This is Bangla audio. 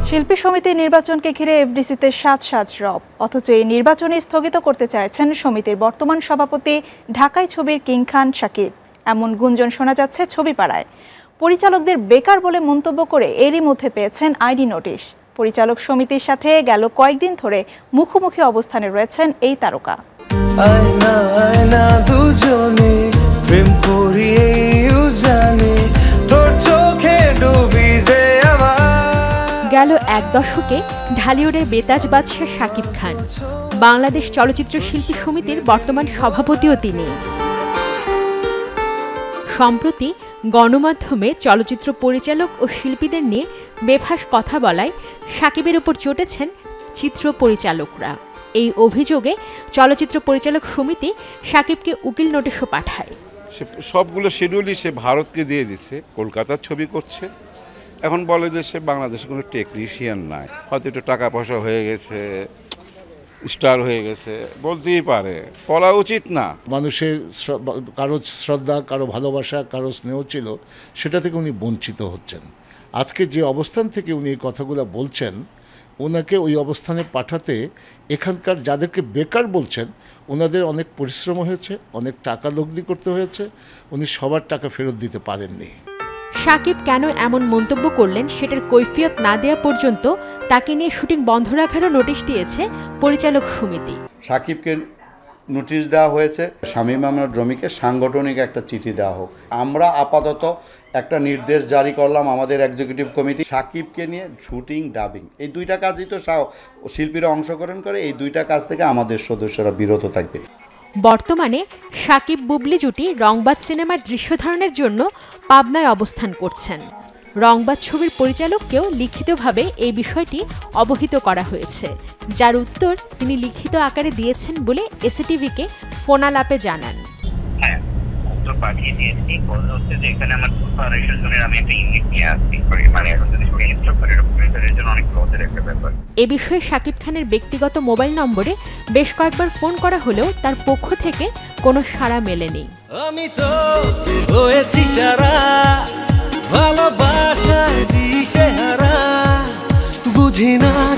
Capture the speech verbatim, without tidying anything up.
শিল্পী সমিতি নির্বাচনকে ঘিরে এফডিসিতে সাজ সাজ রব, অথচ এই নির্বাচনে স্থগিত করতে চাইছেন সমিতির বর্তমান সভাপতি ঢাকায় ছবির কিং খান শাকিব। এমন গুঞ্জন শোনা যাচ্ছে ছবিপাড়ায়। পরিচালকদের বেকার বলে মন্তব্য করে এরই মধ্যে পেয়েছেন আইডি নোটিশ। পরিচালক সমিতির সাথে গেল কয়েকদিন ধরে মুখোমুখি অবস্থানে রয়েছেন এই তারকা। গেল এক দশকে ঢালিউডের বেতাজ বাদশা শাকিব খান, বাংলাদেশ চলচ্চিত্র শিল্পী সমিতির বর্তমান সভাপতিও তিনি। সম্প্রতি গণমাধ্যমে চলচ্চিত্র পরিচালক ও শিল্পীদের নিয়ে বেফাঁস কথা বলায় শাকিবের উপর চটেছেন চিত্র পরিচালকরা। এই অভিযোগে চলচ্চিত্র পরিচালক সমিতি শাকিবকে উকিল নোটিশও পাঠায়। সবগুলো শিডিউলই সে ভারতকে দিয়ে দিচ্ছে, কলকাতার ছবি করছে। এখন বলে যে সে বাংলাদেশে কোনো টেকনিশিয়ান নাই, হয়তো একটু টাকা পয়সা হয়ে গেছে, স্টার হয়ে গেছে, বলতেই পারে, বলা উচিত না। মানুষের কারো শ্রদ্ধা, কারো ভালোবাসা, কারো স্নেহ ছিল, সেটা থেকে উনি বঞ্চিত হচ্ছেন। আজকে যে অবস্থান থেকে উনি এই কথাগুলো বলছেন, ওনাকে ওই অবস্থানে পাঠাতে এখানকার যাদেরকে বেকার বলছেন ওনাদের অনেক পরিশ্রম হয়েছে, অনেক টাকা লগ্নি করতে হয়েছে, উনি সবার টাকা ফেরত দিতে পারেননি। শাকিব কেন এমন মন্তব্য করলেন সেটার কৈফিয়ত না দেওয়া পর্যন্ত তাকে নিয়ে শুটিং বন্ধ রাখারও নোটিশ দিয়েছে পরিচালক সমিতি। শাকিবকে নোটিশ দেওয়া হয়েছে, শামীম আহমেদ রমিকে সাংগঠনিক একটা চিঠি দেওয়া হোক। আমরা আপাতত একটা নির্দেশ জারি করলাম আমাদের এক্সিকিউটিভ কমিটি, শাকিবকে নিয়ে শুটিং, ডাবিং এই দুইটা কাজই তো শিল্পীরা অংশগ্রহণ করে, এই দুইটা কাজ থেকে আমাদের সদস্যরা বিরত থাকবে। বর্তমানে শাকিব বুবলি জুটি রংবাজ সিনেমার দৃশ্য ধারণের জন্য পাবনায় অবস্থান করছেন। রংবাজ ছবির পরিচালককেও লিখিতভাবে এই বিষয়টি অবহিত করা হয়েছে, যার উত্তর তিনি লিখিত আকারে দিয়েছেন বলে এসিটিভিকে ফোনালাপে জানান। হ্যাঁ, উত্তর পাঠিয়ে দিয়েছি। বলতে হচ্ছে যে এখানে আমার প্রিপারেশন জন্য আমি একটা ইউনিট নিয়ে আসছি, মানে এখন যদি ইনস্টল করে প্রিপারেশনের জন্য অনেক লসের একটা ব্যাপার। এ বিষয়ে শাকিব খানের ব্যক্তিগত মোবাইল নম্বরে বেশ কয়েকবার ফোন করা হলেও তার পক্ষ থেকে কোনো সাড়া মেলেনি। আমি তো হয়েছি সারা ভালোবাসায় দিশেহারা, বুঝি না